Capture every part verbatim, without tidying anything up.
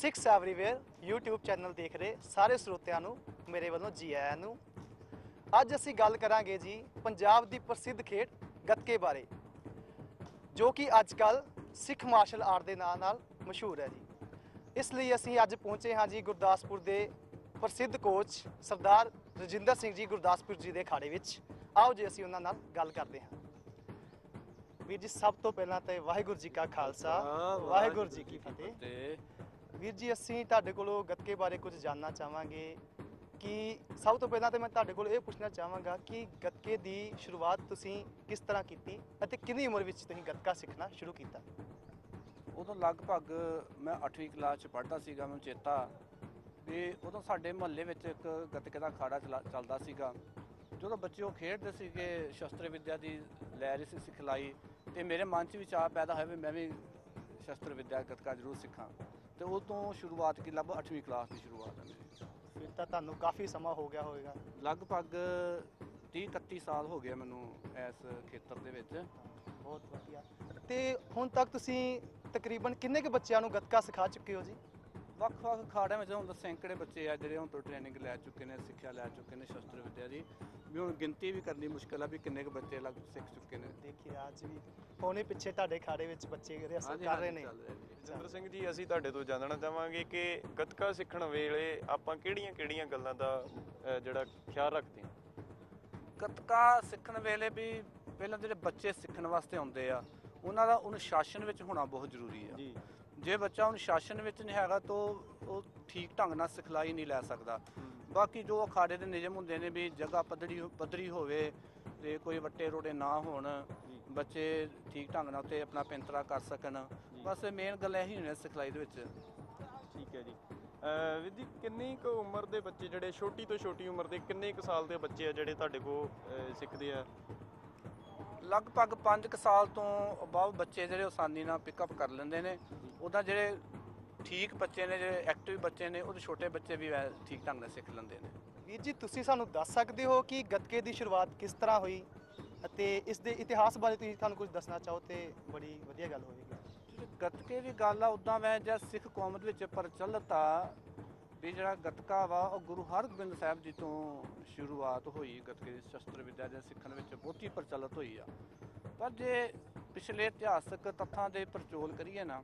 Six everywhere YouTube channel देख रहे सारे ਸਰੋਤਿਆਂ ਨੂੰ ਮੇਰੇ ਵੱਲੋਂ ਜੀ ਆਇਆਂ ਨੂੰ। ਅੱਜ ਅਸੀਂ ਗੱਲ ਕਰਾਂਗੇ ਜੀ ਪੰਜਾਬ ਦੀ ਪ੍ਰਸਿੱਧ ਖੇਡ ਗੱਤਕੇ ਬਾਰੇ, ਜੋ ਕਿ ਅੱਜ ਕੱਲ ਸਿੱਖ ਮਾਰਸ਼ਲ ਆਰਟ ਦੇ ਨਾਂ ਨਾਲ ਮਸ਼ਹੂਰ ਹੈ ਜੀ। ਇਸ ਲਈ ਅਸੀਂ ਅੱਜ ਪਹੁੰਚੇ ਹਾਂ ਜੀ ਗੁਰਦਾਸਪੁਰ ਦੇ ਪ੍ਰਸਿੱਧ ਕੋਚ ਸਰਦਾਰ ਰਜਿੰਦਰ ਸਿੰਘ ਜੀ ਗੁਰਦਾਸਪੁਰ ਜੀ ਦੇ ਅਖਾੜੇ ਵਿੱਚ। ਆਓ ਜੀ ਅਸੀਂ ਉਹਨਾਂ ਨਾਲ ਗੱਲ ਕਰਦੇ ਹਾਂ। ਵੀਰ ਜੀ ਸਭ ਤੋਂ ਪਹਿਲਾਂ ਤਾਂ ਵਾਹਿਗੁਰੂ ਜੀ ਕਾ ਖਾਲਸਾ ਵਾਹਿਗੁਰੂ ਜੀ ਕੀ ਫਤਿਹ। ਵੀਰ ਜੀ ਅਸੀਂ ਤੁਹਾਡੇ ਕੋਲੋਂ ਗੱਤਕੇ ਬਾਰੇ ਕੁਝ ਜਾਣਨਾ ਚਾਹਾਂਗੇ ਕਿ ਸਭ ਤੋਂ ਪਹਿਲਾਂ ਤਾਂ ਮੈਂ ਤੁਹਾਡੇ ਕੋਲ ਇਹ ਪੁੱਛਣਾ ਚਾਹਾਂਗਾ ਕਿ ਗੱਤਕੇ ਦੀ ਸ਼ੁਰੂਆਤ ਤੁਸੀਂ ਕਿਸ ਤਰ੍ਹਾਂ ਕੀਤੀ ਅਤੇ ਕਿੰਨੀ ਉਮਰ ਵਿੱਚ ਤੁਸੀਂ ਗੱਤਕਾ ਸਿੱਖਣਾ ਸ਼ੁਰੂ ਕੀਤਾ? ਉਦੋਂ ਲਗਭਗ ਮੈਂ ਅੱਠਵੀਂ ਕਲਾਸ 'ਚ ਪੜ੍ਹਦਾ ਸੀਗਾ। ਮੈਨੂੰ ਚੇਤਾ ਵੀ ਉਦੋਂ ਸਾਡੇ ਮੁਹੱਲੇ ਵਿੱਚ ਇੱਕ ਗੱਤਕੇ ਦਾ ਅਖਾੜਾ ਚਲਾ ਚੱਲਦਾ ਸੀਗਾ। ਜਦੋਂ ਬੱਚੇ ਉਹ ਖੇਡਦੇ ਸੀਗੇ, ਸ਼ਸਤਰ ਵਿੱਦਿਆ ਦੀ ਲੈ ਰਹੇ ਸੀ ਸਿਖਲਾਈ, ਅਤੇ ਮੇਰੇ ਮਨ 'ਚ ਵੀ ਚਾਅ ਪੈਦਾ ਹੋਇਆ ਵੀ ਮੈਂ ਵੀ ਸ਼ਸਤਰ ਵਿੱਦਿਆ ਗੱਤਕਾ ਜ਼ਰੂਰ ਸਿੱਖਾਂ। ਅਤੇ ਉਹ ਤੋਂ ਸ਼ੁਰੂਆਤ ਕੀ ਲਗਭਗ ਅੱਠਵੀਂ ਕਲਾਸ ਦੀ ਸ਼ੁਰੂਆਤ ਹੈ ਮੇਰੀ। ਫਿਰ ਤਾਂ ਤੁਹਾਨੂੰ ਕਾਫੀ ਸਮਾਂ ਹੋ ਗਿਆ ਹੋਵੇਗਾ। ਲਗਭਗ ਤੀਹ ਇਕੱਤੀ ਸਾਲ ਹੋ ਗਏ ਮੈਨੂੰ ਇਸ ਖੇਤਰ ਦੇ ਵਿੱਚ। ਬਹੁਤ ਵਧੀਆ। ਅਤੇ ਹੁਣ ਤੱਕ ਤੁਸੀਂ ਤਕਰੀਬਨ ਕਿੰਨੇ ਕੁ ਬੱਚਿਆਂ ਨੂੰ ਗੱਤਕਾ ਸਿਖਾ ਚੁੱਕੇ ਹੋ ਜੀ? ਵੱਖ ਵੱਖ ਅਖਾੜਿਆਂ ਵਿੱਚ ਹੁਣ ਤਾਂ ਸੈਂਕੜੇ ਬੱਚੇ ਆ ਜਿਹੜੇ ਹੁਣ ਤੋਂ ਟ੍ਰੇਨਿੰਗ ਲੈ ਚੁੱਕੇ ਨੇ, ਸਿੱਖਿਆ ਲੈ ਚੁੱਕੇ ਨੇ ਸ਼ਸਤਰ ਵਿੱਦਿਆ ਦੀ। ਵੀ ਹੁਣ ਗਿਣਤੀ ਵੀ ਕਰਨੀ ਮੁਸ਼ਕਿਲ ਆ ਵੀ ਕਿੰਨੇ ਕੁ ਬੱਚੇ ਲੱਗ ਸਿੱਖ ਚੁੱਕੇ ਨੇ। ਦੇਖੀਏ ਅੱਜ ਵੀ ਹੋਣੇ ਪਿੱਛੇ ਤੁਹਾਡੇ ਅਖਾੜੇ ਵਿੱਚ ਬੱਚੇ ਰਿਹਰਸਲ ਕਰ ਰਹੇ ਨੇ। ਰਜਿੰਦਰ ਸਿੰਘ ਜੀ, ਅਸੀਂ ਤੁਹਾਡੇ ਤੋਂ ਜਾਣਨਾ ਚਾਹਾਂਗੇ ਕਿ ਗੱਤਕਾ ਸਿੱਖਣ ਵੇਲੇ ਆਪਾਂ ਕਿਹੜੀਆਂ ਕਿਹੜੀਆਂ ਗੱਲਾਂ ਦਾ ਜਿਹੜਾ ਖਿਆਲ ਰੱਖਦੇ ਹਾਂ? ਗੱਤਕਾ ਸਿੱਖਣ ਵੇਲੇ ਵੀ ਪਹਿਲਾਂ ਜਿਹੜੇ ਬੱਚੇ ਸਿੱਖਣ ਵਾਸਤੇ ਆਉਂਦੇ ਆ ਉਹਨਾਂ ਦਾ ਅਨੁਸ਼ਾਸਨ ਵਿੱਚ ਹੋਣਾ ਬਹੁਤ ਜ਼ਰੂਰੀ ਆ ਜੀ। ਜੇ ਬੱਚਾ ਅਨੁਸ਼ਾਸਨ ਵਿੱਚ ਨਹੀਂ ਹੈਗਾ ਤਾਂ ਉਹ ਠੀਕ ਢੰਗ ਨਾਲ ਸਿਖਲਾਈ ਨਹੀਂ ਲੈ ਸਕਦਾ। ਬਾਕੀ ਜੋ ਅਖਾੜੇ ਦੇ ਨਿਯਮ ਹੁੰਦੇ ਨੇ ਵੀ ਜਗ੍ਹਾ ਪੱਧਰੀ ਪੱਧਰੀ ਹੋਵੇ ਅਤੇ ਕੋਈ ਵੱਟੇ ਰੋੜੇ ਨਾ ਹੋਣ, ਬੱਚੇ ਠੀਕ ਢੰਗ ਨਾਲ ਉੱਤੇ ਆਪਣਾ ਪੈਂਤਰਾ ਕਰ ਸਕਣ, ਬਸ ਮੇਨ ਗੱਲ ਇਹੀ ਹੋਣੀ ਸਿਖਲਾਈ ਦੇ ਵਿੱਚ। ਠੀਕ ਹੈ ਜੀ। ਵੀਰ ਜੀ ਕਿੰਨੀ ਕੁ ਉਮਰ ਦੇ ਬੱਚੇ ਜਿਹੜੇ ਛੋਟੀ ਤੋਂ ਛੋਟੀ ਉਮਰ ਦੇ ਕਿੰਨੇ ਕੁ ਸਾਲ ਦੇ ਬੱਚੇ ਆ ਜਿਹੜੇ ਤੁਹਾਡੇ ਕੋਲ ਸਿੱਖਦੇ ਆ? ਲਗਭਗ ਪੰਜ ਕੁ ਸਾਲ ਤੋਂ ਅਬਾਵ ਬੱਚੇ ਜਿਹੜੇ ਆਸਾਨੀ ਨਾਲ ਪਿਕਅਪ ਕਰ ਲੈਂਦੇ ਨੇ। ਉੱਦਾਂ ਜਿਹੜੇ ਠੀਕ ਬੱਚੇ ਨੇ, ਜਿਹੜੇ ਐਕਟਿਵ ਬੱਚੇ ਨੇ, ਉਹਦੇ ਛੋਟੇ ਬੱਚੇ ਵੀ ਠੀਕ ਢੰਗ ਨਾਲ ਸਿੱਖ ਲੈਂਦੇ ਨੇ। ਵੀਰ ਜੀ ਤੁਸੀਂ ਸਾਨੂੰ ਦੱਸ ਸਕਦੇ ਹੋ ਕਿ ਗੱਤਕੇ ਦੀ ਸ਼ੁਰੂਆਤ ਕਿਸ ਤਰ੍ਹਾਂ ਹੋਈ ਅਤੇ ਇਸ ਦੇ ਇਤਿਹਾਸ ਬਾਰੇ ਤੁਸੀਂ ਸਾਨੂੰ ਕੁਝ ਦੱਸਣਾ ਚਾਹੋ ਤਾਂ ਬੜੀ ਵਧੀਆ ਗੱਲ ਹੋਵੇਗੀ। ਗੱਤਕੇ ਦੀ ਗੱਲ ਆ ਉੱਦਾਂ ਮੈਂ ਜਾਂ ਸਿੱਖ ਕੌਮ ਦੇ ਵਿੱਚ ਪ੍ਰਚਲਿਤ ਆ ਵੀ ਜਿਹੜਾ ਗੱਤਕਾ ਵਾ ਉਹ ਗੁਰੂ ਹਰਗੋਬਿੰਦ ਸਾਹਿਬ ਜੀ ਤੋਂ ਸ਼ੁਰੂਆਤ ਹੋਈ। ਗੱਤਕੇ ਦੀ ਸ਼ਸਤਰ ਵਿੱਦਿਆ ਜਾਂ ਸਿੱਖਣ ਵਿੱਚ ਬਹੁਤੀ ਪ੍ਰਚਲਿਤ ਹੋਈ ਆ। ਪਰ ਜੇ ਪਿਛਲੇ ਇਤਿਹਾਸਕ ਤੱਥਾਂ ਦੇ ਪੜਚੋਲ ਕਰੀਏ ਨਾ,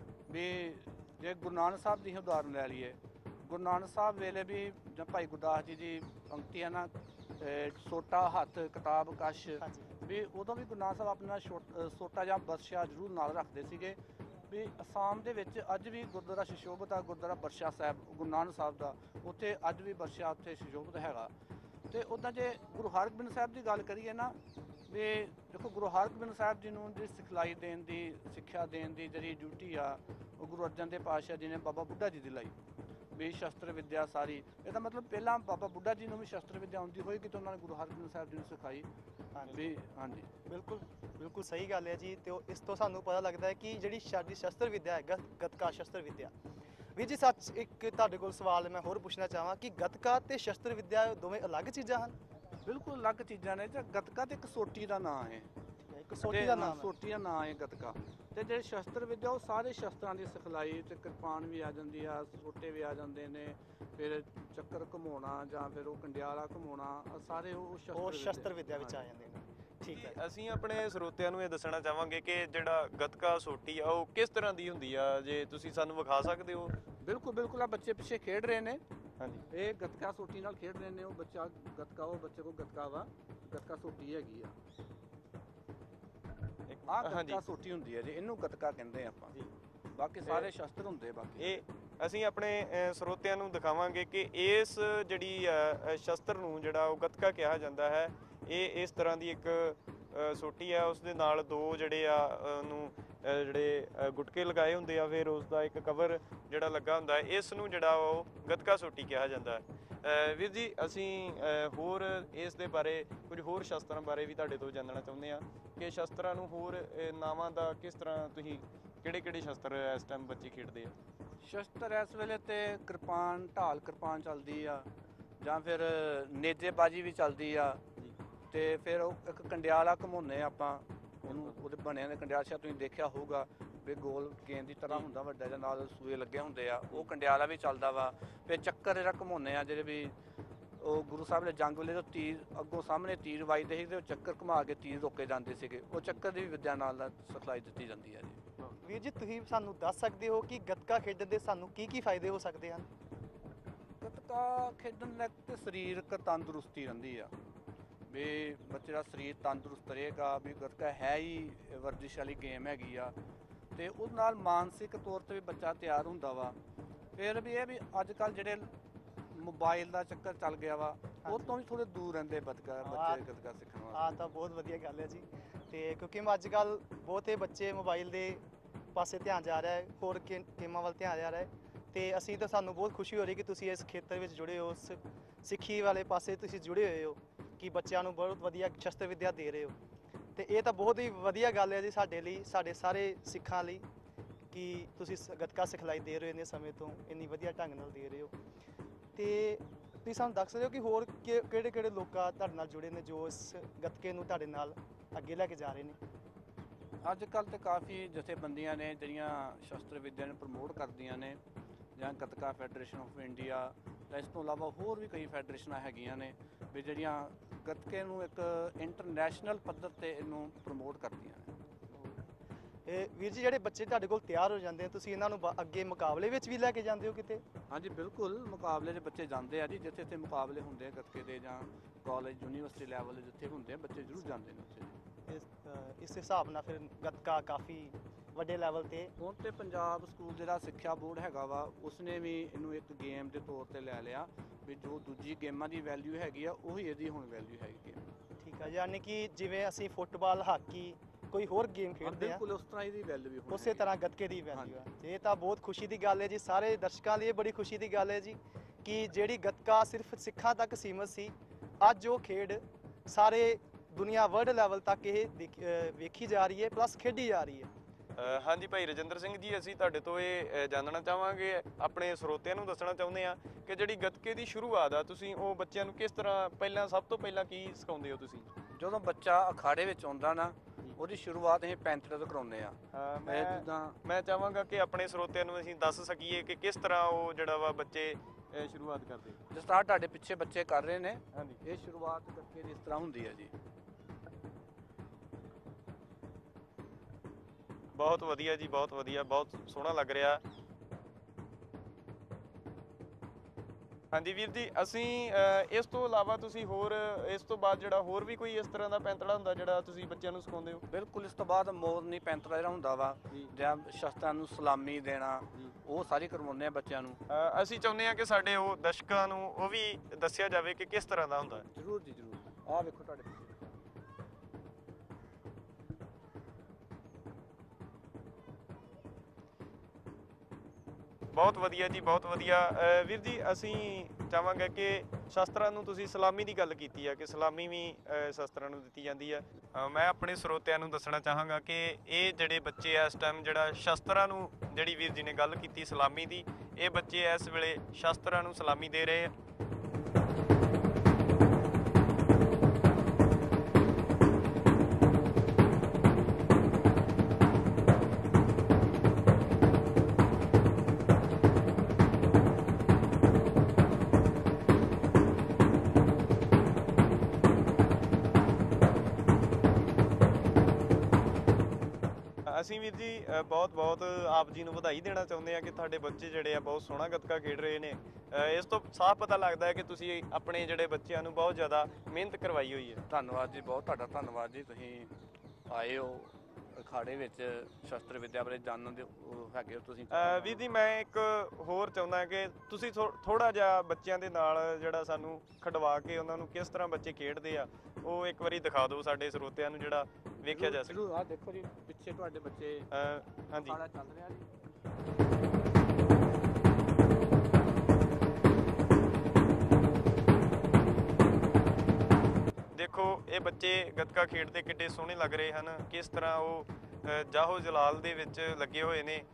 ਵੀ ਜੇ ਗੁਰੂ ਨਾਨਕ ਸਾਹਿਬ ਦੀ ਉਦਾਹਰਨ ਲੈ ਲਈਏ, ਗੁਰੂ ਨਾਨਕ ਸਾਹਿਬ ਵੇਲੇ ਵੀ ਜਾਂ ਭਾਈ ਗੁਰਦਾਸ ਜੀ ਦੀ ਪੰਕਤੀ ਆ ਨਾ, ਸੋਟਾ ਹੱਥ ਕਿਤਾਬ ਕਸ਼, ਵੀ ਉਦੋਂ ਵੀ ਗੁਰੂ ਨਾਨਕ ਸਾਹਿਬ ਆਪਣਾ ਸੋਟਾ ਜਾਂ ਬਰਛਾ ਜ਼ਰੂਰ ਨਾਲ ਰੱਖਦੇ ਸੀਗੇ। ਵੀ ਅਸਾਮ ਦੇ ਵਿੱਚ ਅੱਜ ਵੀ ਗੁਰਦੁਆਰਾ ਸੁਸ਼ੋਭਿਤ ਆ, ਗੁਰਦੁਆਰਾ ਬਰਛਾ ਸਾਹਿਬ ਗੁਰੂ ਨਾਨਕ ਸਾਹਿਬ ਦਾ, ਉੱਥੇ ਅੱਜ ਵੀ ਬਰਛਾ ਉੱਥੇ ਸੁਸ਼ੋਭਿਤ ਹੈਗਾ। ਅਤੇ ਉੱਦਾਂ ਜੇ ਗੁਰੂ ਹਰਗੋਬਿੰਦ ਸਾਹਿਬ ਦੀ ਗੱਲ ਕਰੀਏ ਨਾ, ਵੀ ਦੇਖੋ ਗੁਰੂ ਹਰਗੋਬਿੰਦ ਸਾਹਿਬ ਜੀ ਨੂੰ ਜਿਹੜੀ ਸਿਖਲਾਈ ਦੇਣ ਦੀ, ਸਿੱਖਿਆ ਦੇਣ ਦੀ ਜਿਹੜੀ ਡਿਊਟੀ ਆ ਉਹ ਗੁਰੂ ਅਰਜਨ ਦੇਵ ਪਾਤਸ਼ਾਹ ਜੀ ਨੇ ਬਾਬਾ ਬੁੱਢਾ ਜੀ ਦੀ ਲਾਈ। ਵੀ ਸ਼ਸਤਰ ਵਿੱਦਿਆ ਸਾਰੀ, ਇਹਦਾ ਮਤਲਬ ਪਹਿਲਾਂ ਬਾਬਾ ਬੁੱਢਾ ਜੀ ਨੂੰ ਵੀ ਸ਼ਸਤਰ ਵਿੱਦਿਆ ਆਉਂਦੀ ਹੋਏਗੀ ਤਾਂ ਉਹਨਾਂ ਨੇ ਗੁਰੂ ਹਰਗੋਬਿੰਦ ਸਾਹਿਬ ਜੀ ਨੂੰ ਸਿਖਾਈ। ਹਾਂਜੀ ਹਾਂਜੀ ਬਿਲਕੁਲ ਬਿਲਕੁਲ ਸਹੀ ਗੱਲ ਹੈ ਜੀ। ਅਤੇ ਇਸ ਤੋਂ ਸਾਨੂੰ ਪਤਾ ਲੱਗਦਾ ਹੈ ਕਿ ਜਿਹੜੀ ਸਾਡੀ ਸ਼ਸਤਰ ਵਿੱਦਿਆ ਹੈ ਗੱਤਕਾ ਸ਼ਸਤਰ ਵਿੱਦਿਆ। ਵੀਰ ਜੀ ਸੱਚ ਇੱਕ ਤੁਹਾਡੇ ਕੋਲ ਸਵਾਲ ਮੈਂ ਹੋਰ ਪੁੱਛਣਾ ਚਾਹਾਂ ਕਿ ਗੱਤਕਾ ਅਤੇ ਸ਼ਸਤਰ ਵਿੱਦਿਆ ਦੋਵੇਂ ਅਲੱਗ ਚੀਜ਼ਾਂ ਹਨ? ਬਿਲਕੁਲ ਅਲੱਗ ਚੀਜ਼ਾਂ ਨੇ। ਜਾਂ ਗੱਤਕਾ ਤਾਂ ਇੱਕ ਸੋਟੀ ਦਾ ਨਾਂ ਹੈ, ਇੱਕ ਸੋਟੀ ਦਾ ਨਾਮ ਸੋਟੀ ਦਾ ਨਾਂ ਹੈ ਗੱਤਕਾ। ਅਤੇ ਜਿਹੜੇ ਸ਼ਸਤਰ ਵਿੱਦਿਆ ਉਹ ਸਾਰੇ ਸ਼ਸਤਰਾਂ ਦੀ ਸਿਖਲਾਈ, ਅਤੇ ਕਿਰਪਾਨ ਵੀ ਆ ਜਾਂਦੀ ਆ, ਸੋਟੇ ਵੀ ਆ ਜਾਂਦੇ ਨੇ, ਫਿਰ ਚੱਕਰ ਘੁਮਾਉਣਾ ਜਾਂ ਫਿਰ ਉਹ ਕੰਡਿਆਲਾ ਘੁਮਾਉਣਾ, ਸਾਰੇ ਉਹ ਉਹ ਸ਼ਸਤਰ ਵਿੱਦਿਆ ਵਿੱਚ ਆ ਜਾਂਦੇ ਨੇ। ਠੀਕ ਹੈ। ਅਸੀਂ ਆਪਣੇ ਸਰੋਤਿਆਂ ਨੂੰ ਇਹ ਦੱਸਣਾ ਚਾਹਾਂਗੇ ਕਿ ਜਿਹੜਾ ਗੱਤਕਾ ਸੋਟੀ ਆ ਉਹ ਕਿਸ ਤਰ੍ਹਾਂ ਦੀ ਹੁੰਦੀ ਆ, ਜੇ ਤੁਸੀਂ ਸਾਨੂੰ ਵਿਖਾ ਸਕਦੇ ਹੋ? ਬਿਲਕੁਲ ਬਿਲਕੁਲ। ਆ ਬੱਚੇ ਪਿੱਛੇ ਖੇਡ ਰਹੇ ਨੇ। ਹਾਂਜੀ, ਇਹ ਗੱਤਕਾ ਸੋਟੀ ਨਾਲ ਖੇਡ ਰਹੇ ਨੇ। ਉਹ ਬੱਚਾ ਗੱਤਕਾ, ਉਹ ਬੱਚੇ ਕੋਲ ਗੱਤਕਾ ਵਾ, ਗੱਤਕਾ ਸੋਟੀ ਹੈਗੀ ਆ। ਆਹ ਗੱਤਕਾ ਸੋਟੀ ਹੁੰਦੀ ਹੈ ਜੀ, ਇਹਨੂੰ ਗੱਤਕਾ ਕਹਿੰਦੇ ਆਪਾਂ ਜੀ। ਬਾਕੀ ਸਾਰੇ ਸ਼ਸਤਰ ਹੁੰਦੇ। ਬਾਕੀ ਇਹ ਅਸੀਂ ਆਪਣੇ ਸਰੋਤਿਆਂ ਨੂੰ ਦਿਖਾਵਾਂਗੇ ਕਿ ਇਸ ਜਿਹੜੀ ਸ਼ਸਤਰ ਨੂੰ ਜਿਹੜਾ ਉਹ ਗੱਤਕਾ ਕਿਹਾ ਜਾਂਦਾ ਹੈ। ਇਹ ਇਸ ਤਰ੍ਹਾਂ ਦੀ ਇੱਕ ਸੋਟੀ ਆ, ਉਸ ਦੇ ਨਾਲ ਦੋ ਜਿਹੜੇ ਆ ਉਹਨੂੰ ਜਿਹੜੇ ਗੁਟਕੇ ਲਗਾਏ ਹੁੰਦੇ ਆ, ਫਿਰ ਉਸ ਦਾ ਇੱਕ ਕਵਰ ਜਿਹੜਾ ਲੱਗਾ ਹੁੰਦਾ ਹੈ। ਇਸ ਨੂੰ ਜਿਹੜਾ ਉਹ ਗੱਤਕਾ ਸੋਟੀ ਕਿਹਾ ਜਾਂਦਾ ਹੈ। ਵੀਰ ਜੀ ਅਸੀਂ ਹੋਰ ਇਸ ਦੇ ਬਾਰੇ ਕੁਝ ਹੋਰ ਸ਼ਸਤਰਾਂ ਬਾਰੇ ਵੀ ਤੁਹਾਡੇ ਤੋਂ ਜਾਣਨਾ ਚਾਹੁੰਦੇ ਹਾਂ ਕਿ ਸ਼ਸਤਰਾਂ ਨੂੰ ਹੋਰ ਨਾਵਾਂ ਦਾ ਕਿਸ ਤਰ੍ਹਾਂ, ਤੁਸੀਂ ਕਿਹੜੇ ਕਿਹੜੇ ਸ਼ਸਤਰ ਇਸ ਟਾਈਮ ਬੱਚੇ ਖੇਡਦੇ ਆ? ਸ਼ਸਤਰ ਇਸ ਵੇਲੇ ਤੇ ਕਿਰਪਾਨ, ਢਾਲ ਕਿਰਪਾਨ ਚੱਲਦੀ ਆ, ਜਾਂ ਫਿਰ ਨੇਜੇਬਾਜੀ ਵੀ ਚੱਲਦੀ ਆ, ਅਤੇ ਫਿਰ ਉਹ ਇੱਕ ਕੰਡਿਆਲਾ ਘੁਮਾਉਂਦੇ ਆਪਾਂ ਉਹਨੂੰ, ਉਹਦੇ ਬਣਿਆ ਨੇ ਕੰਡਿਆਲ ਸ਼ਾਇਦ ਤੁਸੀਂ ਦੇਖਿਆ ਹੋਊਗਾ। ਵੀ ਗੋਲ ਗੇਂਦ ਦੀ ਤਰ੍ਹਾਂ ਹੁੰਦਾ ਵੱਡਾ ਜਿਹਾ, ਨਾਲ ਸੂਏ ਲੱਗੇ ਹੁੰਦੇ ਆ, ਉਹ ਕੰਡਿਆਲਾ ਵੀ ਚੱਲਦਾ ਵਾ। ਫਿਰ ਚੱਕਰ ਜਿਹੜਾ ਘੁਮਾਉਂਦੇ ਆ, ਜਿਹੜੇ ਵੀ ਉਹ ਗੁਰੂ ਸਾਹਿਬ ਨੇ ਜੰਗ ਵੇਲੇ ਤੋਂ ਤੀਰ ਅੱਗੋਂ ਸਾਹਮਣੇ ਤੀਰ ਵੱਜਦੇ ਸੀ ਤੇ ਉਹ ਚੱਕਰ ਘੁਮਾ ਕੇ ਤੀਰ ਰੋਕੇ ਜਾਂਦੇ ਸੀਗੇ, ਉਹ ਚੱਕਰ ਦੀ ਵੀ ਵਿਦਿਆ ਨਾਲ ਸਿਖਲਾਈ ਦਿੱਤੀ ਜਾਂਦੀ ਹੈ ਜੀ। ਵੀਰ ਜੀ ਤੁਸੀਂ ਸਾਨੂੰ ਦੱਸ ਸਕਦੇ ਹੋ ਕਿ ਗੱਤਕਾ ਖੇਡਣ ਦੇ ਸਾਨੂੰ ਕੀ ਕੀ ਫਾਇਦੇ ਹੋ ਸਕਦੇ ਹਨ? ਗੱਤਕਾ ਖੇਡਣ ਨਾਲ ਤੇ ਸਰੀਰਕ ਤੰਦਰੁਸਤੀ ਰਹਿੰਦੀ ਆ, ਵੀ ਬੱਚੇ ਦਾ ਸਰੀਰ ਤੰਦਰੁਸਤ ਰਹੇਗਾ, ਵੀ ਗੱਤਕਾ ਹੈ ਹੀ ਵਰਜਿਸ਼ ਵਾਲੀ ਗੇਮ ਹੈਗੀ ਆ, ਤੇ ਉਹਦੇ ਨਾਲ ਮਾਨਸਿਕ ਤੌਰ 'ਤੇ ਵੀ ਬੱਚਾ ਤਿਆਰ ਹੁੰਦਾ ਵਾ। ਫਿਰ ਵੀ ਇਹ ਵੀ ਅੱਜ ਕੱਲ੍ਹ ਜਿਹੜੇ ਮੋਬਾਈਲ ਦਾ ਚੱਕਰ ਚੱਲ ਗਿਆ ਵਾ, ਉਹ ਤੋਂ ਵੀ ਥੋੜ੍ਹੇ ਦੂਰ ਰਹਿੰਦੇ ਬੱਚਾ ਬੱਚੇ ਗੱਤਕਾ ਸਿੱਖਣ ਵਾਸਤੇ। ਹਾਂ ਤਾਂ ਬਹੁਤ ਵਧੀਆ ਗੱਲ ਹੈ ਜੀ। ਤੇ ਕਿਉਂਕਿ ਅੱਜ ਕੱਲ੍ਹ ਬਹੁਤੇ ਬੱਚੇ ਮੋਬਾਈਲ ਦੇ ਪਾਸੇ ਧਿਆਨ ਜਾ ਰਿਹਾ ਹੈ, ਹੋਰ ਗੇ- ਗੇਮਾਂ ਵੱਲ ਧਿਆਨ ਜਾ ਰਿਹਾ ਹੈ, ਤੇ ਅਸੀਂ ਤਾਂ ਸਾਨੂੰ ਬਹੁਤ ਖੁਸ਼ੀ ਹੋ ਰਹੀ ਕਿ ਤੁਸੀਂ ਇਸ ਖੇਤਰ ਵਿੱਚ ਜੁੜੇ ਹੋ, ਉਸ ਸਿੱਖੀ ਵਾਲੇ ਪਾਸੇ ਤੁਸੀਂ ਜੁੜੇ ਹੋਏ ਹੋ ਕਿ ਬੱਚਿਆਂ ਨੂੰ ਬਹੁਤ ਵਧੀਆ ਸ਼ਸਤਰ ਵਿੱਦਿਆ ਦੇ ਰਹੇ ਹੋ। ਤੇ ਇਹ ਤਾਂ ਬਹੁਤ ਹੀ ਵਧੀਆ ਗੱਲ ਹੈ ਜੀ ਸਾਡੇ ਲਈ, ਸਾਡੇ ਸਾਰੇ ਸਿੱਖਾਂ ਲਈ, ਕਿ ਤੁਸੀਂ ਸ- ਗੱਤਕਾ ਸਿਖਲਾਈ ਦੇ ਰਹੇ ਹੋ ਇੰਨੇ ਸਮੇਂ ਤੋਂ, ਇੰਨੀ ਵਧੀਆ ਢੰਗ ਨਾਲ ਦੇ ਰਹੇ ਹੋ। ਤੇ ਤੁਸੀਂ ਸਾਨੂੰ ਦੱਸ ਸਕਦੇ ਹੋ ਕਿ ਹੋਰ ਕਿ- ਕਿਹੜੇ ਕਿਹੜੇ ਲੋਕ ਤੁਹਾਡੇ ਨਾਲ ਜੁੜੇ ਨੇ ਜੋ ਇਸ ਗੱਤਕੇ ਨੂੰ ਤੁਹਾਡੇ ਨਾਲ ਅੱਗੇ ਲੈ ਕੇ ਜਾ ਰਹੇ ਨੇ? ਅੱਜ ਕੱਲ੍ਹ ਤੇ ਕਾਫੀ ਜਥੇਬੰਦੀਆਂ ਨੇ ਜਿਹੜੀਆਂ ਸ਼ਸਤਰ ਵਿੱਦਿਆ ਨੂੰ ਪ੍ਰਮੋਟ ਕਰਦੀਆਂ ਨੇ, ਜਾਂ ਗੱਤਕਾ ਫੈਡਰੇਸ਼ਨ ਆਫ ਇੰਡੀਆ, ਤਾਂ ਇਸ ਤੋਂ ਇਲਾਵਾ ਹੋਰ ਵੀ ਕਈ ਫੈਡਰੇਸ਼ਨਾਂ ਹੈਗੀਆਂ ਨੇ ਵੀ ਜਿਹੜੀਆਂ ਗੱਤਕੇ ਨੂੰ ਇੱਕ ਇੰਟਰਨੈਸ਼ਨਲ ਪੱਧਰ 'ਤੇ ਇਹਨੂੰ ਪ੍ਰਮੋਟ ਕਰਦੀਆਂ ਨੇ। ਇਹ ਵੀਰ ਜੀ ਜਿਹੜੇ ਬੱਚੇ ਤੁਹਾਡੇ ਕੋਲ ਤਿਆਰ ਹੋ ਜਾਂਦੇ ਨੇ, ਤੁਸੀਂ ਇਹਨਾਂ ਨੂੰ ਬ- ਅੱਗੇ ਮੁਕਾਬਲੇ ਵਿੱਚ ਵੀ ਲੈ ਕੇ ਜਾਂਦੇ ਹੋ ਕਿਤੇ? ਹਾਂਜੀ ਬਿਲਕੁਲ, ਮੁਕਾਬਲੇ 'ਚ ਬੱਚੇ ਜਾਂਦੇ ਆ ਜੀ, ਜਿੱਥੇ ਇੱਥੇ ਮੁਕਾਬਲੇ ਹੁੰਦੇ ਆ ਗੱਤਕੇ ਦੇ, ਜਾਂ ਕਾਲਜ ਯੂਨੀਵਰਸਿਟੀ ਲੈਵਲ ਜਿੱਥੇ ਹੁੰਦੇ ਆ, ਬੱਚੇ ਜ਼ਰੂਰ ਜਾਂਦੇ ਨੇ ਉੱਥੇ। ਇਸ ਅ, ਇਸ ਹਿਸਾਬ ਨਾਲ ਫਿਰ ਗੱਤਕਾ ਕਾਫੀ ਵੱਡੇ ਲੈਵਲ ਤੇ ਹੁਣ ਤੇ ਪੰਜਾਬ ਸਕੂਲ ਜਿਹੜਾ ਸਿੱਖਿਆ ਬੋਰਡ ਹੈਗਾ ਵਾ, ਉਸਨੇ ਵੀ ਇਹਨੂੰ ਇੱਕ ਗੇਮ ਦੇ ਤੌਰ ਤੇ ਲੈ ਲਿਆ, ਵੀ ਜੋ ਦੂਜੀ ਗੇਮਾਂ ਦੀ ਵੈਲਿਊ ਹੈਗੀ ਆ ਉਹੀ ਇਹਦੀ ਹੁਣ ਵੈਲਿਊ ਹੈਗੀ ਆ। ਠੀਕ ਆ, ਯਾਨੀ ਕਿ ਜਿਵੇਂ ਅਸੀਂ ਫੁੱਟਬਾਲ, ਹਾਕੀ, ਕੋਈ ਹੋਰ ਗੇਮ ਖੇਡਦੇ ਆ, ਬਿਲਕੁਲ ਉਸ ਤਰ੍ਹਾਂ ਇਹਦੀ ਵੈਲਿਊ ਵੀ ਹੁਣ ਉਸੇ ਹੈਗੀ ਆ। ਤਰ੍ਹਾਂ ਗੱਤਕੇ ਦੀ ਵੈਲਿਊ ਆ। ਤੇ ਇਹ ਤਾਂ ਬਹੁਤ ਖੁਸ਼ੀ ਦੀ ਗੱਲ ਹੈ ਜੀ, ਸਾਰੇ ਦਰਸ਼ਕਾਂ ਲਈ ਇਹ ਬੜੀ ਖੁਸ਼ੀ ਦੀ ਗੱਲ ਹੈ ਜੀ ਕਿ ਜਿਹੜੀ ਗੱਤਕਾ ਸਿਰਫ ਸਿੱਖਾਂ ਤੱਕ ਸੀਮਤ ਸੀ, ਅੱਜ ਉਹ ਖੇਡ ਸਾਰੇ ਦੁਨੀਆ ਵਰਲਡ ਲੈਵਲ ਤੱਕ ਇਹ ਦੇਖ- ਅ, ਵੇਖੀ ਜਾ ਰਹੀ ਹੈ, ਪਲੱਸ ਖੇਡੀ ਜਾ ਰਹੀ ਹੈ। ਅ, ਹਾਂਜੀ ਭਾਈ ਰਜਿੰਦਰ ਸਿੰਘ ਜੀ, ਅਸੀਂ ਤੁਹਾਡੇ ਤੋਂ ਇਹ ਅ, ਜਾਣਨਾ ਚਾਹਾਂਗੇ, ਆਪਣੇ ਸਰੋਤਿਆਂ ਨੂੰ ਦੱਸਣਾ ਚਾਹੁੰਦੇ ਆ ਕਿ ਜਿਹੜੀ ਗੱਤਕੇ ਦੀ ਸ਼ੁਰੂਆਤ ਆ, ਤੁਸੀਂ ਉਹ ਬੱਚਿਆਂ ਨੂੰ ਕਿਸ ਤਰ੍ਹਾਂ, ਪਹਿਲਾਂ ਸਭ ਤੋਂ ਪਹਿਲਾਂ ਕੀ ਸਿਖਾਉਂਦੇ ਹੋ ਤੁਸੀਂ? ਜਦੋਂ ਬੱਚਾ ਅਖਾੜੇ ਵਿੱਚ ਆਉਂਦਾ ਨਾ, ਉਹਦੀ ਸ਼ੁਰੂਆਤ ਅਸੀਂ ਪੈਂਤੜੇ ਤੋਂ ਕਰਾਉਂਦੇ ਆ। ਮੈਂ ਜਿੱਦਾਂ ਮੈਂ ਚਾਹਾਂਗਾ ਕਿ ਆਪਣੇ ਸਰੋਤਿਆਂ ਨੂੰ ਅਸੀਂ ਦੱਸ ਸਕੀਏ ਕਿ ਕਿਸ ਤਰ੍ਹਾਂ ਉਹ ਜਿਹੜਾ ਵਾ ਬੱਚੇ ਅ, ਸ਼ੁਰੂਆਤ ਕਰਦੇ। ਜਿਸ ਤਰ੍ਹਾਂ ਤੁਹਾਡੇ ਪਿੱਛੇ ਬੱਚੇ ਕਰ ਰਹੇ ਨੇ, ਹਾਂਜੀ, ਇਹ ਸ਼ੁਰੂਆਤ ਗੱਤਕੇ ਦੀ ਇਸ ਤਰ੍ਹਾਂ ਹੁੰਦੀ ਹੈ ਜੀ। ਬਹੁਤ ਵਧੀਆ ਜੀ, ਬਹੁਤ ਵਧੀਆ, ਬਹੁਤ ਸੋਹਣਾ ਲੱਗ ਰਿਹਾ। ਹਾਂਜੀ ਵੀਰ ਜੀ, ਅਸੀਂ ਅ, ਇਸ ਤੋਂ ਇਲਾਵਾ ਤੁਸੀਂ ਹੋਰ ਇਸ ਤੋਂ ਬਾਅਦ ਜਿਹੜਾ ਹੋਰ ਵੀ ਕੋਈ ਇਸ ਤਰ੍ਹਾਂ ਦਾ ਪੈਂਤੜਾ ਹੁੰਦਾ ਜਿਹੜਾ ਤੁਸੀਂ ਬੱਚਿਆਂ ਨੂੰ ਸਿਖਾਉਂਦੇ ਹੋ? ਬਿਲਕੁਲ, ਇਸ ਤੋਂ ਬਾਅਦ ਮੋਰਨੀ ਪੈਂਤੜਾ ਜਿਹੜਾ ਹੁੰਦਾ ਵਾ, ਜਾਂ ਸ਼ਸਤਰਾਂ ਨੂੰ ਸਲਾਮੀ ਦੇਣਾ, ਉਹ ਸਾਰੀ ਕਰਵਾਉਂਦੇ ਆ ਬੱਚਿਆਂ ਨੂੰ। ਅ, ਅਸੀਂ ਚਾਹੁੰਦੇ ਹਾਂ ਕਿ ਸਾਡੇ ਉਹ ਦਰਸ਼ਕਾਂ ਨੂੰ ਉਹ ਵੀ ਦੱਸਿਆ ਜਾਵੇ ਕਿ ਕਿਸ ਤਰ੍ਹਾਂ ਦਾ ਹੁੰਦਾ ਹੈ। ਜ਼ਰੂਰ ਜੀ ਜ਼ਰੂਰ। ਆਹ ਵੇਖੋ ਤੁਹਾਡੇ ਪਿੱਛੇ। ਬਹੁਤ ਵਧੀਆ ਜੀ, ਬਹੁਤ ਵਧੀਆ। ਅ, ਵੀਰ ਜੀ, ਅਸੀਂ ਚਾਹਾਂਗੇ ਕਿ ਸ਼ਸਤਰਾਂ ਨੂੰ, ਤੁਸੀਂ ਸਲਾਮੀ ਦੀ ਗੱਲ ਕੀਤੀ ਆ ਕਿ ਸਲਾਮੀ ਵੀ ਅ, ਸ਼ਸਤਰਾਂ ਨੂੰ ਦਿੱਤੀ ਜਾਂਦੀ ਹੈ। ਅ, ਮੈਂ ਆਪਣੇ ਸਰੋਤਿਆਂ ਨੂੰ ਦੱਸਣਾ ਚਾਹਾਂਗਾ ਕਿ ਇਹ ਜਿਹੜੇ ਬੱਚੇ ਆ ਇਸ ਟਾਈਮ ਜਿਹੜਾ ਸ਼ਸਤਰਾਂ ਨੂੰ, ਜਿਹੜੀ ਵੀਰ ਜੀ ਨੇ ਗੱਲ ਕੀਤੀ ਸਲਾਮੀ ਦੀ, ਇਹ ਬੱਚੇ ਇਸ ਵੇਲੇ ਸ਼ਸਤਰਾਂ ਨੂੰ ਸਲਾਮੀ ਦੇ ਰਹੇ ਆ। ਅਸੀਂ ਵੀਰ ਜੀ ਅ, ਬਹੁਤ ਬਹੁਤ ਆਪ ਜੀ ਨੂੰ ਵਧਾਈ ਦੇਣਾ ਚਾਹੁੰਦੇ ਆ ਕਿ ਤੁਹਾਡੇ ਬੱਚੇ ਜਿਹੜੇ ਆ ਬਹੁਤ ਸੋਹਣਾ ਗੱਤਕਾ ਖੇਡ ਰਹੇ ਨੇ। ਅ, ਇਸ ਤੋਂ ਸਾਫ਼ ਪਤਾ ਲੱਗਦਾ ਹੈ ਕਿ ਤੁਸੀਂ ਆਪਣੇ ਜਿਹੜੇ ਬੱਚਿਆਂ ਨੂੰ ਬਹੁਤ ਜ਼ਿਆਦਾ ਮਿਹਨਤ ਕਰਵਾਈ ਹੋਈ ਹੈ। ਧੰਨਵਾਦ ਜੀ, ਬਹੁਤ ਤੁਹਾਡਾ ਧੰਨਵਾਦ ਜੀ, ਤੁਸੀਂ ਆਏ ਹੋ ਅਖਾੜੇ ਵਿੱਚ ਸ਼ਸਤਰ ਵਿੱਦਿਆ ਬਾਰੇ ਜਾਣਨ ਦੇ ਉਹ ਹੈਗੇ ਹੋ ਤੁਸੀਂ। ਅ, ਵੀਰ ਜੀ, ਮੈਂ ਇੱਕ ਹੋਰ ਚਾਹੁੰਦਾ ਕਿ ਤੁਸੀਂ ਥੋੜਾ ਜਿਹਾ ਬੱਚਿਆਂ ਦੇ ਨਾਲ ਜਿਹੜਾ ਸਾਨੂੰ ਖਿਡਵਾ ਕੇ ਉਹਨਾਂ ਨੂੰ ਕਿਸ ਤਰ੍ਹਾਂ ਬੱਚੇ ਖੇਡਦੇ ਆ ਉਹ ਇੱਕ ਵਾਰੀ ਦਿਖਾ ਦਿਓ ਸਾਡੇ ਸਰੋਤਿਆਂ ਨੂੰ, ਜਿਹੜਾ ਵੇਖਿਆ ਜਾ ਸਕੇ। ਜ਼ਰੂਰ। ਆਹ ਦੇਖੋ ਜੀ, ਪਿੱਛੇ ਤੁਹਾਡੇ ਬੱਚੇ ਅ, ਹਾਂਜੀ, ਅਖਾੜਾ ਚੱਲ ਰਿਹਾ ਜੀ। ਦੇਖੋ ਇਹ ਬੱਚੇ ਗੱਤਕਾ ਖੇਡਦੇ ਕਿੱਡੇ ਸੋਹਣੇ ਲੱਗ ਰਹੇ ਹਨ, ਕਿਸ ਤਰ੍ਹਾਂ ਉਹ ਅ, ਜਾਹੋ ਜਲਾਲ ਦੇ ਵਿੱਚ ਲੱਗੇ ਹੋਏ ਨੇ।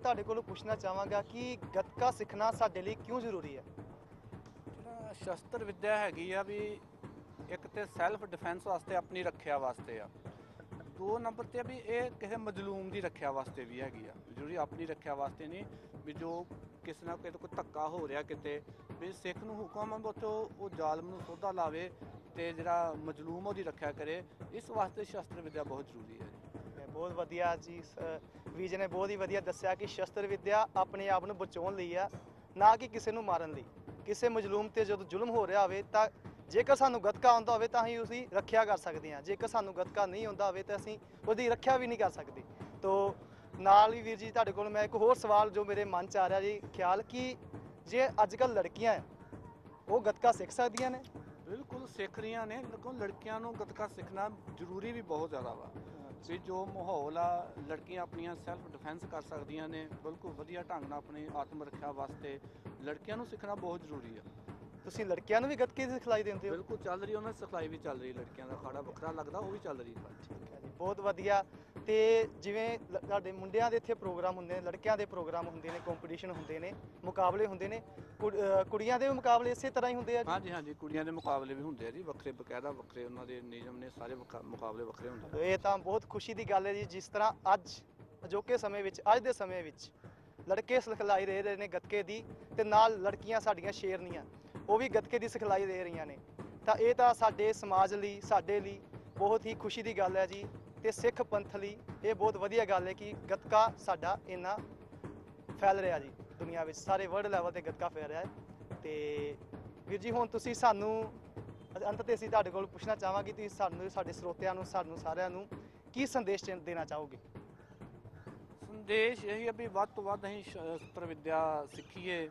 ਤੁਹਾਡੇ ਕੋਲੋਂ ਪੁੱਛਣਾ ਚਾਹਾਂਗਾ ਕਿ ਗੱਤਕਾ ਸਿੱਖਣਾ ਸਾਡੇ ਲਈ ਕਿਉਂ ਜ਼ਰੂਰੀ ਹੈ? ਜਿਹੜਾ ਸ਼ਸਤਰ ਵਿੱਦਿਆ ਹੈਗੀ ਆ ਵੀ ਇੱਕ ਤੇ ਸੈਲਫ ਡਿਫੈਂਸ ਵਾਸਤੇ, ਆਪਣੀ ਰੱਖਿਆ ਵਾਸਤੇ ਆ। ਦੋ ਨੰਬਰ ਤੇ ਵੀ ਇਹ ਕਿਸੇ ਮਜ਼ਲੂਮ ਦੀ ਰੱਖਿਆ ਵਾਸਤੇ ਵੀ ਹੈਗੀ ਆ। ਜ਼ਰੂਰੀ ਆਪਣੀ ਰੱਖਿਆ ਵਾਸਤੇ ਨਹੀਂ ਵੀ ਜੋ ਕਿਸੇ ਨਾਲ ਕਿਤੇ ਕੋਈ ਧੱਕਾ ਹੋ ਰਿਹਾ ਕਿਤੇ ਵੀ ਸਿੱਖ ਨੂੰ ਹੁਕਮ ਆ ਉੱਥੇ ਉਹ ਜ਼ਾਲਮ ਨੂੰ ਸੋਧਾ ਲਾਵੇ ਤੇ ਜਿਹੜਾ ਮਜ਼ਲੂਮ ਉਹਦੀ ਰੱਖਿਆ ਕਰੇ। ਇਸ ਵਾਸਤੇ ਸ਼ਸਤਰ ਵਿੱਦਿਆ ਬਹੁਤ ਜ਼ਰੂਰੀ ਹੈ ਜੀ। ਬਹੁਤ ਵਧੀਆ ਜੀ, ਵੀਰ ਜੀ ਨੇ ਬਹੁਤ ਹੀ ਵਧੀਆ ਦੱਸਿਆ ਕਿ ਸ਼ਸਤਰ ਵਿੱਦਿਆ ਆਪਣੇ ਆਪ ਨੂੰ ਬਚਾਉਣ ਲਈ ਆ, ਨਾ ਕਿ ਕਿਸੇ ਨੂੰ ਮਾਰਨ ਲਈ। ਕਿਸੇ ਮਜ਼ਲੂਮ ਤੇ ਜਦੋਂ ਜ਼ੁਲਮ ਹੋ ਰਿਹਾ ਹੋਵੇ ਤਾਂ ਜੇਕਰ ਸਾਨੂੰ ਗੱਤਕਾ ਆਉਂਦਾ ਹੋਵੇ ਤਾਂ ਅਸੀਂ ਉਸਦੀ ਰੱਖਿਆ ਕਰ ਸਕਦੇ ਹਾਂ। ਜੇਕਰ ਸਾਨੂੰ ਗੱਤਕਾ ਨਹੀਂ ਆਉਂਦਾ ਹੋਵੇ ਤਾਂ ਅਸੀਂ ਉਹਦੀ ਰੱਖਿਆ ਵੀ ਨਹੀਂ ਕਰ ਸਕਦੇ। ਤੋ ਨਾਲ ਹੀ ਵੀਰ ਜੀ ਤੁਹਾਡੇ ਕੋਲ ਮੈਂ ਇੱਕ ਹੋਰ ਸਵਾਲ ਜੋ ਮੇਰੇ ਮਨ 'ਚ ਆ ਰਿਹਾ ਜੀ ਖਿਆਲ, ਕਿ ਜੇ ਅੱਜ ਕੱਲ੍ਹ ਲੜਕੀਆਂ ਹੈ ਉਹ ਗੱਤਕਾ ਸਿੱਖ ਸਕਦੀਆਂ ਨੇ? ਬਿਲਕੁਲ ਸਿੱਖ ਰਹੀਆਂ ਨੇ, ਲੇਕਿਨ ਲੜਕੀਆਂ ਨੂੰ ਗੱਤਕਾ ਸਿੱਖਣਾ ਜ਼ਰੂਰੀ ਵੀ ਬਹੁਤ ਜ਼ਿਆਦਾ ਵਾ। ਵੀ ਜੋ ਮਾਹੌਲ ਆ ਲੜਕੀਆਂ ਆਪਣੀਆਂ ਸੈਲਫ ਡਿਫੈਂਸ ਕਰ ਸਕਦੀਆਂ ਨੇ ਬਿਲਕੁਲ ਵਧੀਆ ਢੰਗ ਨਾਲ ਆਪਣੀ ਆਤਮ ਰੱਖਿਆ ਵਾਸਤੇ ਲੜਕੀਆਂ ਨੂੰ ਸਿੱਖਣਾ ਬਹੁਤ ਜ਼ਰੂਰੀ ਆ। ਤੁਸੀਂ ਲੜਕੀਆਂ ਨੂੰ ਵੀ ਗੱਤਕੇ ਦੀ ਸਿਖਲਾਈ ਦਿੰਦੇ ਹੋ? ਬਿਲਕੁਲ ਚੱਲ ਰਹੀ, ਉਹਨਾਂ ਦੀ ਸਿਖਲਾਈ ਵੀ ਚੱਲ ਰਹੀ, ਲੜਕੀਆਂ ਦਾ ਅਖਾੜਾ ਵੱਖਰਾ ਲੱਗਦਾ ਉਹ ਵੀ ਚੱਲ ਰਹੀ। ਠੀਕ ਹੈ ਜੀ, ਬਹੁਤ ਵਧੀਆ। ਤੇ ਜਿਵੇਂ ਲ- ਸਾਡੇ ਮੁੰਡਿਆਂ ਦੇ ਇੱਥੇ ਪ੍ਰੋਗਰਾਮ ਹੁੰਦੇ ਨੇ, ਲੜਕਿਆਂ ਦੇ ਪ੍ਰੋਗਰਾਮ ਹੁੰਦੇ ਨੇ, ਕੰਪੀਟੀਸ਼ਨ ਹੁੰਦੇ ਨੇ, ਮੁਕਾਬਲੇ ਹੁੰਦੇ ਨੇ, ਕੁੜ- ਅਹ ਕੁੜੀਆਂ ਦੇ ਵੀ ਮੁਕਾਬਲੇ ਇਸੇ ਤਰ੍ਹਾਂ ਹੀ ਹੁੰਦੇ ਆ ਜੀ? ਹਾਂਜੀ ਹਾਂਜੀ, ਕੁੜੀਆਂ ਦੇ ਮੁਕਾਬਲੇ ਵੀ ਹੁੰਦੇ ਆ ਜੀ, ਵੱਖਰੇ ਬਕਾਇਦਾ ਵੱਖਰੇ ਉਹਨਾਂ ਦੇ ਨਿਯਮ ਨੇ, ਸਾਰੇ ਮੁਕਾ- ਮੁਕਾਬਲੇ ਵੱਖਰੇ ਹੁੰਦੇ ਆ। ਇਹ ਤਾਂ ਬਹੁਤ ਖੁਸ਼ੀ ਦੀ ਗੱਲ ਹੈ ਜੀ, ਜਿਸ ਤਰ੍ਹਾਂ ਅੱਜ ਅਜੋਕੇ ਸਮੇਂ ਵਿੱਚ, ਅੱਜ ਦੇ ਸਮੇਂ ਵਿੱਚ ਲੜਕੇ ਸਿਖਲਾਈ ਦੇ ਰਹੇ ਨੇ ਗੱਤਕੇ ਦੀ, ਤੇ ਨਾਲ ਲੜਕੀਆਂ ਸਾਡੀਆਂ ਸ਼ੇਰਨੀਆਂ ਉਹ ਵੀ ਗੱਤਕੇ ਦੀ ਸਿਖਲਾਈ ਦੇ ਰਹੀਆਂ ਨੇ। ਤਾਂ ਇਹ ਤਾਂ ਸਾਡੇ ਸਮਾਜ ਲਈ, ਸਾਡੇ ਲਈ ਬਹੁਤ ਹੀ ਖੁਸ਼ੀ ਦੀ ਗੱਲ ਹੈ ਜੀ। ਤੇ ਸਿੱਖ ਪੰਥ ਲਈ ਇਹ ਬਹੁਤ ਵਧੀਆ ਗੱਲ ਹੈ ਕਿ ਗੱਤਕਾ ਸਾਡਾ ਇੰਨਾ ਫੈਲ ਰਿਹਾ ਜੀ ਦੁਨੀਆ ਵਿੱਚ, ਸਾਰੇ ਵਰਲਡ ਲੈਵਲ ਤੇ ਗੱਤਕਾ ਫੈਲ ਰਿਹਾ ਹੈ। ਤੇ ਵੀਰ ਜੀ ਹੁਣ ਤੁਸੀਂ ਸਾਨੂੰ ਅੰਤ ਤੇ ਅਸੀਂ ਤੁਹਾਡੇ ਕੋਲ ਪੁੱਛਣਾ ਚਾਹਾਂਗੇ ਕਿ ਤੁਸੀਂ ਸਾਨੂੰ, ਸਾਡੇ ਸਰੋਤਿਆਂ ਨੂੰ, ਸਾਨੂੰ ਸਾਰਿਆਂ ਨੂੰ ਕੀ ਸੰਦੇਸ਼ ਦੇ- ਦੇਣਾ ਚਾਹੋਗੇ? ਸੰਦੇਸ਼ ਇਹੀ ਹੈ ਵੀ ਵੱਧ ਤੋਂ ਵੱਧ ਅਸੀਂ ਸ਼ਸਤਰ ਵਿੱਦਿਆ ਸਿੱਖੀਏ,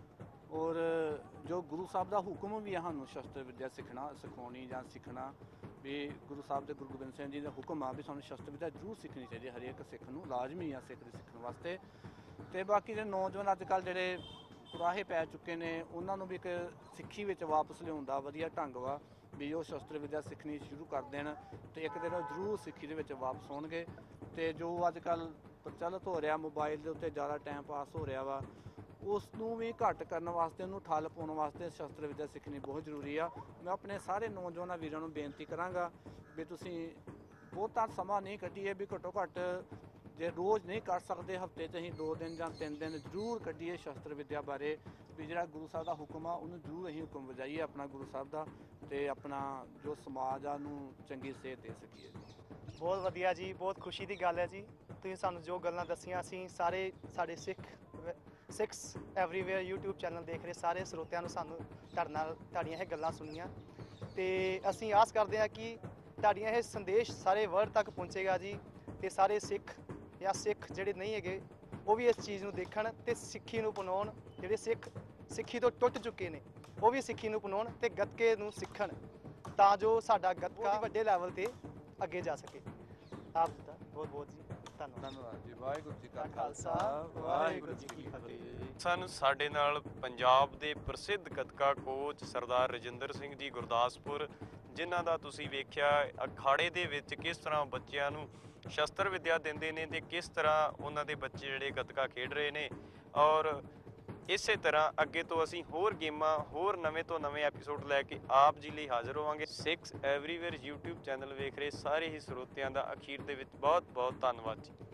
ਔਰ ਜੋ ਗੁਰੂ ਸਾਹਿਬ ਦਾ ਹੁਕਮ ਵੀ ਹੈ ਸਾਨੂੰ ਸ਼ਸਤਰ ਵਿੱਦਿਆ ਸਿੱਖਣਾ, ਸਿਖਾਉਣੀ ਜਾਂ ਸਿੱਖਣਾ। ਵੀ ਗੁਰੂ ਸਾਹਿਬ ਦੇ, ਗੁਰੂ ਗੋਬਿੰਦ ਸਿੰਘ ਜੀ ਦਾ ਹੁਕਮ ਆ ਵੀ ਸਾਨੂੰ ਸ਼ਸਤਰ ਵਿੱਦਿਆ ਜ਼ਰੂਰ ਸਿੱਖਣੀ ਚਾਹੀਦੀ ਹੈ, ਹਰੇਕ ਸਿੱਖ ਨੂੰ ਲਾਜ਼ਮੀ ਆ ਸਿੱਖ ਦੀ ਸਿੱਖਣ ਵਾਸਤੇ। ਤੇ ਬਾਕੀ ਦੇ ਨੌਜਵਾਨ ਅੱਜ ਕੱਲ੍ਹ ਜਿਹੜੇ ਕੁਰਾਹੇ ਪੈ ਚੁੱਕੇ ਨੇ ਉਹਨਾਂ ਨੂੰ ਵੀ ਇੱਕ ਸਿੱਖੀ ਵਿੱਚ ਵਾਪਸ ਲਿਆਉਣ ਦਾ ਵਧੀਆ ਢੰਗ ਵਾ ਵੀ ਉਹ ਸ਼ਸਤਰ ਵਿੱਦਿਆ ਸਿੱਖਣੀ ਸ਼ੁਰੂ ਕਰ ਦੇਣ ਤੇ ਇੱਕ ਦਿਨ ਉਹ ਜ਼ਰੂਰ ਸਿੱਖੀ ਦੇ ਵਿੱਚ ਵਾਪਸ ਹੋਣਗੇ। ਤੇ ਜੋ ਅੱਜ ਕੱਲ੍ਹ ਪ੍ਰਚਲਿਤ ਹੋ ਰਿਹਾ ਮੋਬਾਈਲ ਦੇ ਉੱਤੇ ਜ਼ਿਆਦਾ ਟਾਈਮ ਪਾਸ ਹੋ ਰਿਹਾ ਵਾ, ਉਸ ਨੂੰ ਵੀ ਘੱਟ ਕਰਨ ਵਾਸਤੇ, ਉਹਨੂੰ ਠੱਲ ਪਾਉਣ ਵਾਸਤੇ ਸ਼ਸਤਰ ਵਿੱਦਿਆ ਸਿੱਖਣੀ ਬਹੁਤ ਜ਼ਰੂਰੀ ਆ। ਮੈਂ ਆਪਣੇ ਸਾਰੇ ਨੌਜਵਾਨਾਂ ਵੀਰਾਂ ਨੂੰ ਬੇਨਤੀ ਕਰਾਂਗਾ ਵੀ ਤੁਸੀਂ ਬਹੁਤਾ ਸਮਾਂ ਨਹੀਂ ਕੱਢੀਏ, ਵੀ ਘੱਟੋ ਘੱਟ ਜੇ ਰੋਜ਼ ਨਹੀਂ ਕਰ ਸਕਦੇ ਹਫਤੇ 'ਚ ਅਸੀਂ ਦੋ ਦਿਨ ਜਾਂ ਤਿੰਨ ਦਿਨ ਜ਼ਰੂਰ ਕੱਢੀਏ ਸ਼ਸਤਰ ਵਿੱਦਿਆ ਬਾਰੇ। ਵੀ ਜਿਹੜਾ ਗੁਰੂ ਸਾਹਿਬ ਦਾ ਹੁਕਮ ਆ ਉਹਨੂੰ ਜ਼ਰੂਰ ਅਸੀਂ ਹੁਕਮ ਵਜਾਈਏ ਆਪਣਾ ਗੁਰੂ ਸਾਹਿਬ ਦਾ, ਤੇ ਆਪਣਾ ਜੋ ਸਮਾਜ ਆ ਨੂੰ ਚੰਗੀ ਸੇਧ ਦੇ ਸਕੀਏ। ਬਹੁਤ ਵਧੀਆ ਜੀ, ਬਹੁਤ ਖੁਸ਼ੀ ਦੀ ਗੱਲ ਹੈ ਜੀ। ਤੁਸੀਂ ਸਾਨੂੰ ਜੋ ਗੱਲਾਂ ਦੱਸੀਆਂ, ਅਸੀਂ ਸਾਰੇ ਸਾਡੇ Sikh Sikhs everywhere YouTube channel ਦੇਖ ਰਹੇ ਸਾਰੇ ਸਰੋਤਿਆਂ ਨੂੰ, ਸਾਨੂੰ ਤੁਹਾਡੇ ਨਾਲ ਤੁਹਾਡੀਆਂ ਇਹ ਗੱਲਾਂ ਸੁਣੀਆਂ ਤੇ ਅਸੀਂ ਆਸ ਕਰਦੇ ਹਾਂ ਕਿ ਤੁਹਾਡੀਆਂ ਇਹ ਸੰਦੇਸ਼ ਸਾਰੇ ਵਰਲਡ ਤੱਕ ਪਹੁੰਚੇਗਾ ਜੀ। ਤੇ ਸਾਰੇ ਸਿੱਖ ਜਾਂ ਸਿੱਖ ਜਿਹੜੇ ਨਹੀਂ ਹੈਗੇ ਉਹ ਵੀ ਇਸ ਚੀਜ਼ ਨੂੰ ਦੇਖਣ ਤੇ ਸਿੱਖੀ ਨੂੰ ਅਪਣਾਉਣ। ਜਿਹੜੇ ਸਿੱਖ ਸਿੱਖੀ ਤੋਂ ਟੁੱਟ ਚੁੱਕੇ ਨੇ ਉਹ ਵੀ ਸਿੱਖੀ ਨੂੰ ਅਪਣਾਉਣ ਤੇ ਗੱਤਕੇ ਨੂੰ ਸਿੱਖਣ, ਤਾਂ ਜੋ ਸਾਡਾ ਗੱਤਕਾ ਵੱਡੇ ਲੈਵਲ ਤੇ ਅੱਗੇ ਜਾ ਸਕੇ। ਆਪ ਦਾ ਬਹੁਤ ਬਹੁਤ ਜੀ ਧੰਨਵਾਦ। ਧੰਨਵਾਦ ਜੀ। ਵਾਹਿਗੁਰੂ ਜੀ ਕਾ ਖਾਲਸਾ, ਵਾਹਿਗੁਰੂ ਜੀ ਕੀ ਫਤਿਹ। ਸਨ ਸਾਡੇ ਨਾਲ ਪੰਜਾਬ ਦੇ ਪ੍ਰਸਿੱਧ ਗੱਤਕਾ ਕੋਚ ਸਰਦਾਰ ਰਜਿੰਦਰ ਸਿੰਘ ਜੀ ਗੁਰਦਾਸਪੁਰ, ਜਿਨ੍ਹਾਂ ਦਾ ਤੁਸੀਂ ਵੇਖਿਆ ਅਖਾੜੇ ਦੇ ਵਿੱਚ ਕਿਸ ਤਰ੍ਹਾਂ ਬੱਚਿਆਂ ਨੂੰ ਸ਼ਸਤਰ ਵਿੱਦਿਆ ਦਿੰਦੇ ਨੇ ਤੇ ਕਿਸ ਤਰ੍ਹਾਂ ਉਹਨਾਂ ਦੇ ਬੱਚੇ ਜਿਹੜੇ ਗੱਤਕਾ ਖੇਡ ਰਹੇ ਨੇ। ਔਰ ਇਸੇ ਤਰ੍ਹਾਂ ਅੱਗੇ ਤੋਂ ਅਸੀਂ ਹੋਰ ਗੇਮਾਂ, ਹੋਰ ਨਵੇਂ ਤੋਂ ਨਵੇਂ ਐਪੀਸੋਡ ਲੈ ਕੇ ਆਪ ਜੀ ਲਈ ਹਾਜ਼ਰ ਹੋਵਾਂਗੇ। ਸਿੱਖਸ ਐਵਰੀਵੇਅਰ YouTube ਚੈਨਲ ਵੇਖ ਰਹੇ ਸਾਰੇ ਹੀ ਸਰੋਤਿਆਂ ਦਾ ਅਖੀਰ ਦੇ ਵਿੱਚ ਬਹੁਤ ਬਹੁਤ ਧੰਨਵਾਦ ਜੀ।